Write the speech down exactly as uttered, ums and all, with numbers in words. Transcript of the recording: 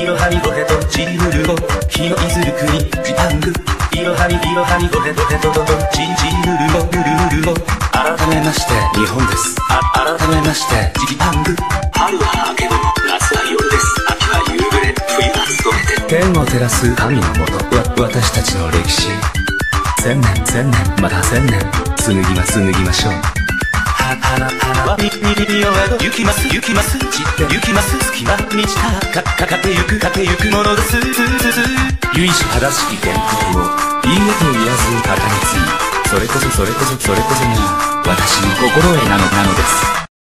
いろはにごへとちりぬるご日のいずる国ジパングいろはにいろはにごへごへとととちんちんぬるごぬるぬるご改めまして日本です。あ改めましてジパング春は明け頃夏は夜です秋は夕暮れ冬は勤めて天を照らす神のもとわ私たちの歴史千年千年また千年紡ぎま紡ぎましょうはみみみみよへと行きます行きます散って行きます隙間満ちたかかかってゆくかけゆくものです由緒正しき伝統をいいえと言わず語り継ぎそれこそそれこそそれこそが私の心得なのなのです。